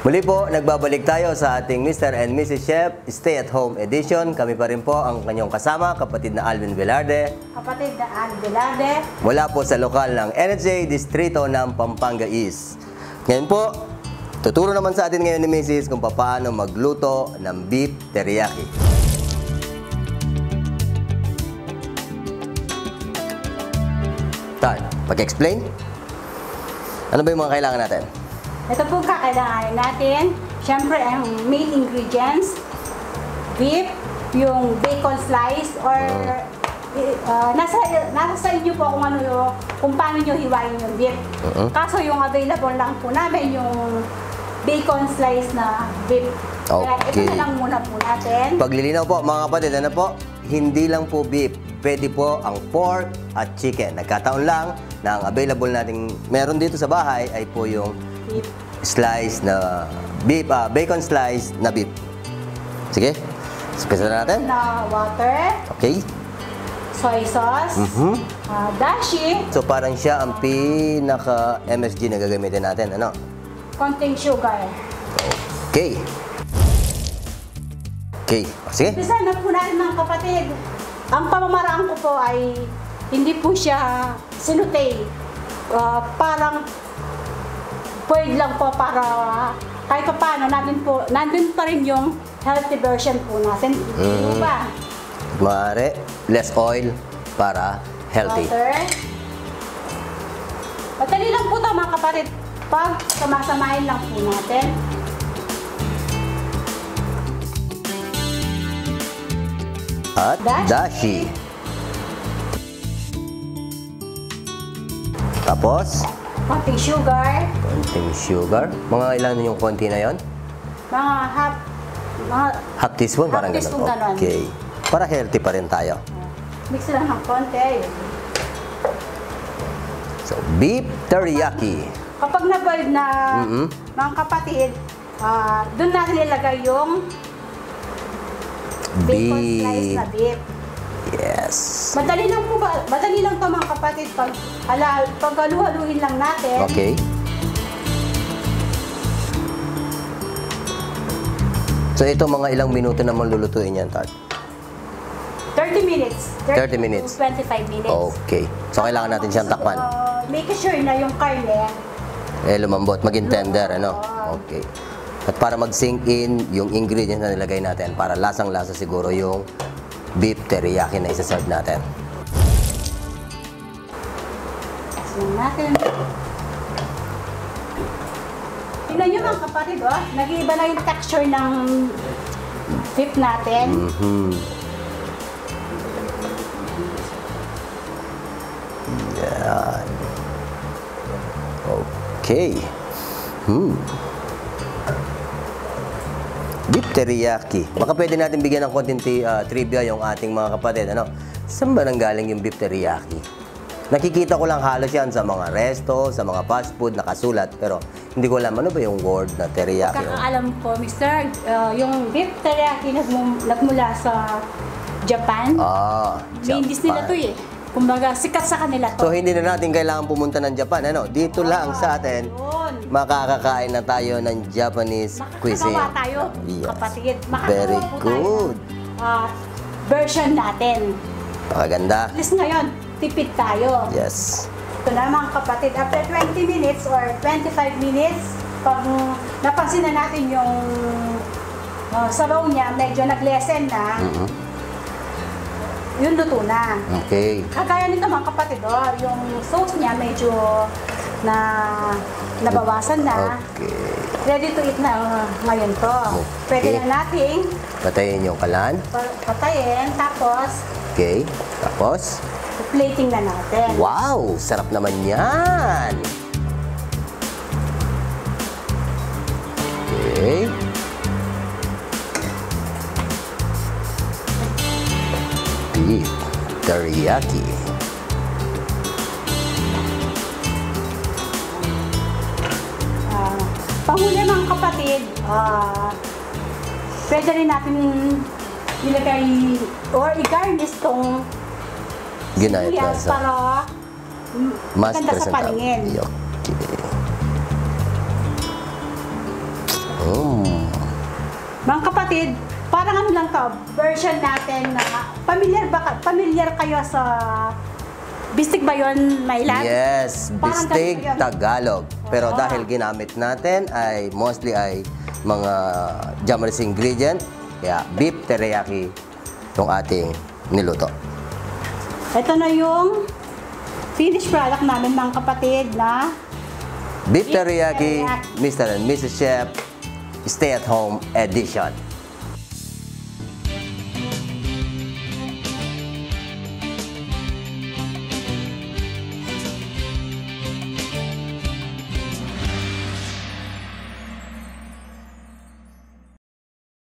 Muli po, nagbabalik tayo sa ating Mr. and Mrs. Chef Stay at Home Edition. Kami pa rin po ang kanyang kasama, kapatid na Alvin Velarde. Kapatid na Alvin Velarde. Mula po sa lokal ng NHA Distrito ng Pampanga East. Ngayon po, tuturo naman sa atin ngayon ni Mrs. kung paano magluto ng beef teriyaki. Tad, pag-explain? Ano ba yung mga kailangan natin? Ito po kakailanganin natin. Siyempre, ang main ingredients, beef, yung bacon slice, or nasa sa inyo po kung paano nyo hiwain yung beef. Kaso yung available lang po namin yung bacon slice na beef. Kaya ito na lang muna po natin. Paglilinaw po mga kapatid, ano po? Hindi lang po beef. Pwede po ang pork at chicken. Nagkataon lang na ang available nating meron dito sa bahay ay po yung Beef. Slice na beef, bacon slice na beef. Sige, spesa na natin. Na water, Okay. soy sauce, dashi, So parang siya ang pinaka-MSG na gagamitin natin. Ano? konting sugar. Okay. Okay. Sige. Bisa na po natin mga kapatid. Ang pamamaraan ko po ay hindi po siya sinute. Parang pwede lang po para kahit pa paano nandun pa rin yung healthy version po natin. Ano ba? Maaari, less oil para healthy. Water. Madali lang po ito mga kapatid. Pag samasamahin lang po natin. At dashi. Tapos, Konting sugar. konting sugar. Mga ilan yung konti na yon? Mga Half teaspoon, parang half teaspoon ganun. ganon. Okay. Para healthy pa rin tayo. Mix lang ng konti. So, beef teriyaki. Kapag na-boiled na mga kapatid, doon natin ilagay yung bacon slice na beef. Yes. Madali lang po ba? Madali lang to mga kapatid pag halu-haluin lang natin. Okay. So, ito mga ilang minuto naman lulutuin yan, Tad? 30 minutes. 30 minutes. To 25 minutes. Okay. So, kailangan natin siyang takpan. Make sure na yung karne, Lumambot, maging tender, ano? Okay. At para mag-sink in yung ingredients na nilagay natin, para lasang-lasa siguro yung beef teriyaki na isa-serve natin. Asin natin. Tingnan nyo mga kapatid, nag-iiba na yung texture ng beef natin. Yan. Okay. Beef teriyaki. Baka pwede natin bigyan ng konting trivia yung ating mga kapatid. Ano? Saan ba nanggaling yung beef teriyaki? Nakikita ko lang halos yan sa mga resto, sa mga fast food, nakasulat. Pero hindi ko alam, ano ba yung word na teriyaki? Kakaalam ko, Mr. Yung beef teriyaki nagmula sa Japan. Main dish nila to eh. Kumbaga, sikat sa kanila to. So, hindi na natin kailangan pumunta ng Japan. Ano? Dito lang sa atin, makakakain na tayo ng Japanese cuisine. Makakagawa tayo, Yes. kapatid. Very Makakagawa po good. tayo. Version natin. Pakaganda. At least ngayon, tipid tayo. Yes. Ito na mga kapatid, after 20 minutes or 25 minutes, pag napansin na natin yung sabaw niya, medyo nag-lessen na, yun luto na. Okay. Kagaya nito mga kapatid, yung sauce niya medyo nabawasan na. Okay. Ready to eat na ngayon to. Pwede na nating Patayin yung kalan. patayin, tapos Okay. Tapos, plating na natin. wow! Sarap naman yan! Okay. Beef teriyaki. Panghuli mga kapatid, pwede rin natin ilagay or i-garnish tong Ginayat na sibuyas sa para mas maganda sa presentable. paningin. Okay. Mga kapatid, parang ano lang to, version natin na familiar kayo sa bistig ba yun, Mailan? Yes, Parang bistig ganun yun. Tagalog. Pero Oo. dahil ginamit natin ay mostly ay mga Japanese ingredient, kaya beef teriyaki itong ating niluto. Ito na yung finished product namin mga kapatid na Beef Beef teriyaki, teriyaki. Mr. and Mrs. Chef, Stay at Home Edition.